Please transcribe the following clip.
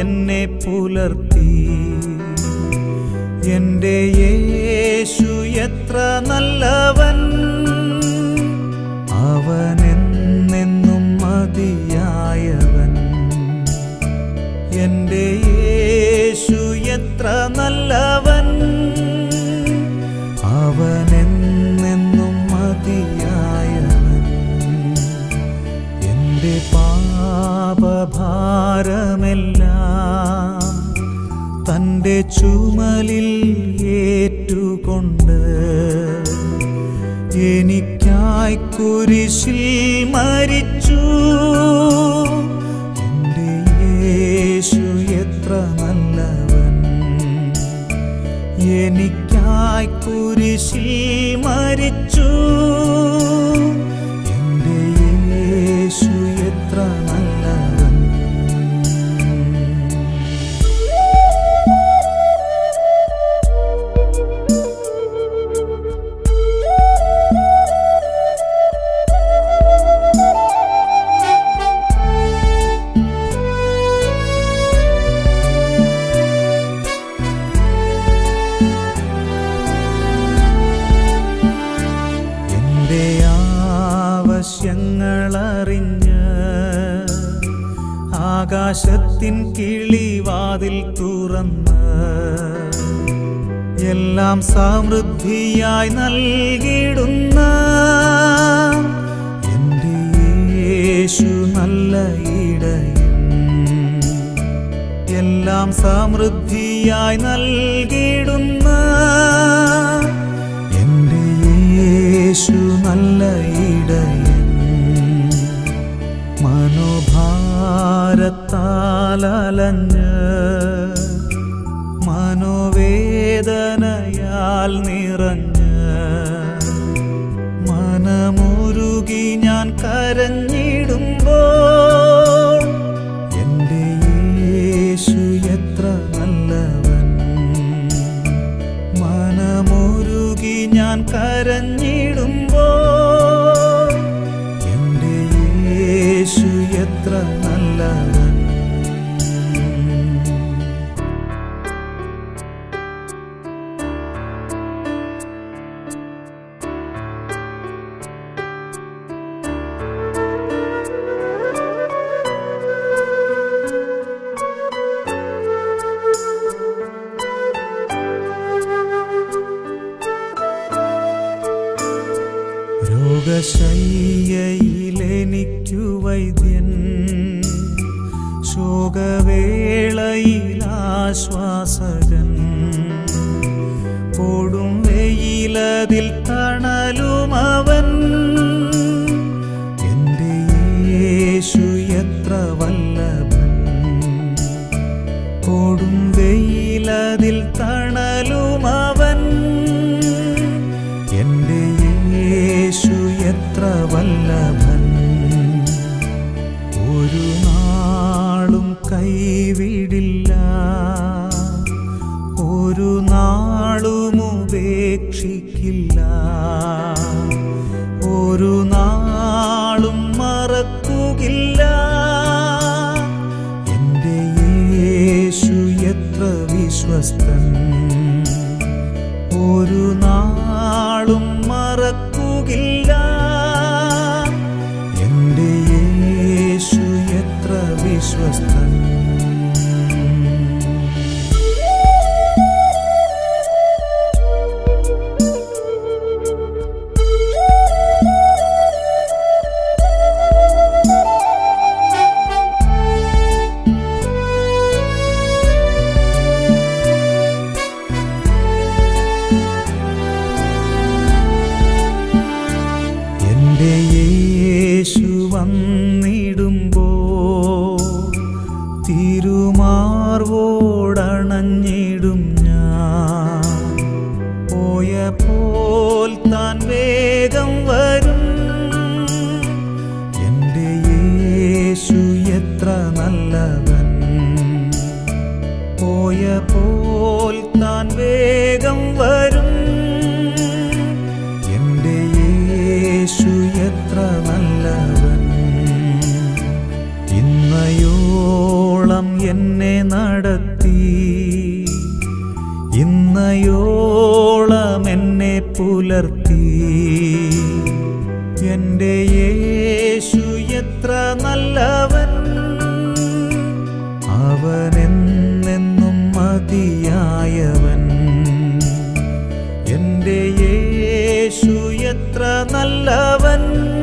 എന്നെ പുലർത്തി. എൻ്റെ യേശു എത്ര നല്ലവൻ, അവനെന്നെന്നും മതിയായവൻ. എൻ്റെ യേശു എത്ര നല്ലവൻ, അവനെന്നെന്നും മതിയായവൻ. എൻ്റെ പാപഭാരമെല്ലാം തൻ്റെ ചുമലിൽ ഏറ്റുകൊണ്ട് എനിക്കായി കുരിശിൽ മരിച്ചു. എൻ്റെ യേശു എത്ര നല്ലവൻ, എനിക്കായി കുരിശിൽ മരിച്ചു. എൻ്റെ യേശു എത്ര നല്ലവൻ. ആവശ്യങ്ങളറിഞ്ഞ് ആകാശത്തിൻ കിളിവാതിൽ തുറന്ന് എല്ലാം സമൃദ്ധിയായി നൽകിടുന്ന എൻ്റെ യേശു നല്ല ഇടയൻ. എല്ലാം സമൃദ്ധിയായി നൽകിടുന്ന എൻ്റെ യേശു നല്ല ഇടയൻ. മനോഭാരത്താലഞ്ഞ് മനോവേദനയാൽ നിറഞ്ഞ് മനമുരുകി ഞാൻ കരഞ്ഞിടുമ്പോൾ എൻ്റെ യേശു എത്ര നല്ലവൻ. മനമുരുകി ഞാൻ കരഞ്ഞിടുമ്പോൾ എൻ്റെ യേശു എത്ര നല്ലവൻ. രോഗശയ്യയിലെനിക്കു വൈദ്യൻ, ശോകവേളയിലാശ്വാസകൻ. കൊടും വെയിലതിൽ തണലുമവൻ. എൻ്റെ യേശു എത്ര വല്ലഭൻ. കൊടും വെയിലതിൽ തണലുമവൻ. എൻ്റെ യേശു എത്ര വല്ലഭൻ. ഒരു നാളും കൈവിടില്ല, ഒരു നാളും ഉപേക്ഷിക്കില്ല, ഒരു നാളും മറക്കുകയില്ല. എൻ്റെ യേശു എത്ര വിശ്വസ്തൻ, ഒരു നാളും മറക്കുകയില്ല. എൻ്റെ യേശു എത്ര വിശ്വസ്തൻ. എൻ്റെ യേശു വന്നിടുമ്പോൾ തിരുമാർവോടണഞ്ഞിടും ഞാൻ. പോയപ്പോൾ താൻ വേഗം വരും. എൻ്റെ യേശു എത്ര നല്ലവൻ. പോയപ്പോൾ താൻ വേഗം വരും. എൻ്റെ യേശു എത്ര നല്ലവൻ. ഇന്നയോളം എന്നെ എന്നെ നടത്തി. ഇന്നയോളം എന്നെ പുലർത്തി. എൻ്റെ യേശു എത്ര നല്ലവൻ, അവനെന്നെന്നും മതിയായവൻ. എൻ്റെ യേശു എത്ര നല്ലവൻ,